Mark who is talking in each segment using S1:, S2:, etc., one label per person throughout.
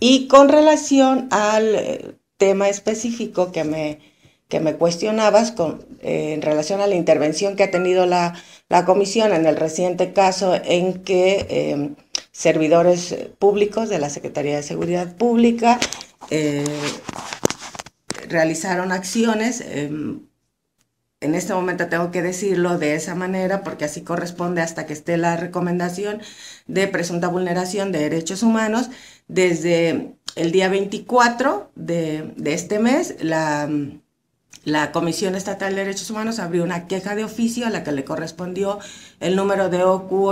S1: Y con relación al tema específico que me cuestionabas en relación a la intervención que ha tenido la comisión en el reciente caso en que servidores públicos de la Secretaría de Seguridad Pública realizaron acciones. En este momento tengo que decirlo de esa manera porque así corresponde hasta que esté la recomendación de presunta vulneración de derechos humanos. Desde el día 24 de este mes, la Comisión Estatal de Derechos Humanos abrió una queja de oficio a la que le correspondió el número de OQ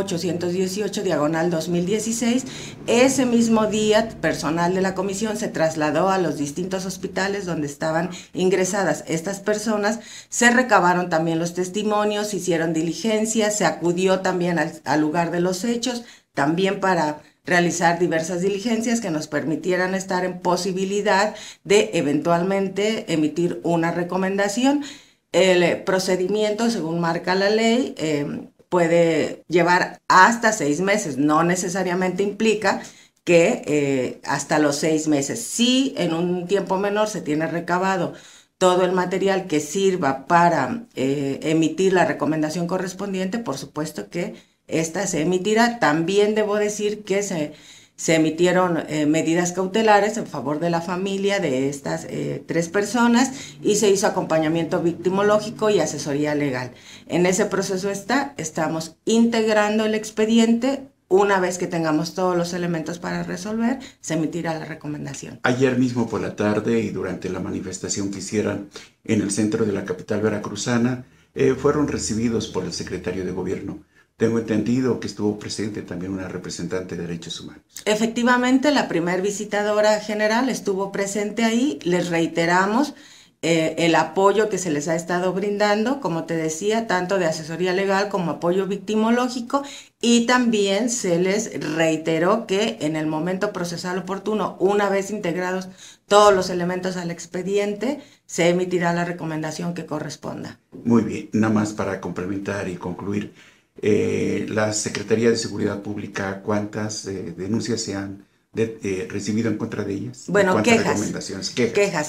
S1: 818/2016. Ese mismo día, personal de la comisión se trasladó a los distintos hospitales donde estaban ingresadas estas personas, se recabaron también los testimonios, se hicieron diligencias, se acudió también al lugar de los hechos, también para realizar diversas diligencias que nos permitieran estar en posibilidad de eventualmente emitir una recomendación. El procedimiento, según marca la ley, puede llevar hasta 6 meses, no necesariamente implica que hasta los 6 meses. Si en un tiempo menor se tiene recabado todo el material que sirva para emitir la recomendación correspondiente, por supuesto que esta se emitirá. También debo decir que se emitieron medidas cautelares en favor de la familia de estas 3 personas y se hizo acompañamiento victimológico y asesoría legal. En ese proceso estamos integrando el expediente. Una vez que tengamos todos los elementos para resolver, se emitirá la recomendación.
S2: Ayer mismo por la tarde y durante la manifestación que hicieron en el centro de la capital veracruzana, fueron recibidos por el secretario de Gobierno. Tengo entendido que estuvo presente también una representante de derechos humanos.
S1: Efectivamente, la primer visitadora general estuvo presente ahí. Les reiteramos el apoyo que se les ha estado brindando, como te decía, tanto de asesoría legal como apoyo victimológico, y también se les reiteró que en el momento procesal oportuno, una vez integrados todos los elementos al expediente, se emitirá la recomendación que corresponda.
S2: Muy bien, nada más para complementar y concluir. La Secretaría de Seguridad Pública, ¿cuántas denuncias se han recibido en contra de ellas?
S1: Bueno,
S2: ¿cuántas
S1: quejas.
S2: recomendaciones?
S1: Quejas,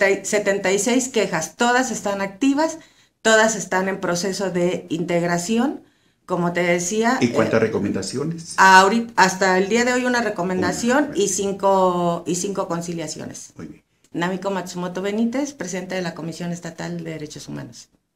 S1: 76 quejas, todas están activas, todas están en proceso de integración, como te decía.
S2: ¿Y cuántas recomendaciones?
S1: Hasta el día de hoy una recomendación y cinco conciliaciones.
S2: Muy bien.
S1: Namiko Matsumoto Benítez, presidente de la Comisión Estatal de Derechos Humanos.